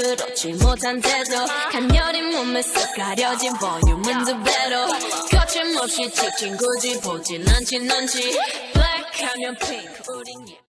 그렇지 못한 태도 가녀린 몸에서 가려진 볼륨은 두 배로 거침없이 찍힌 굳이 보진 않지 넌지 Black 하면 pink 우린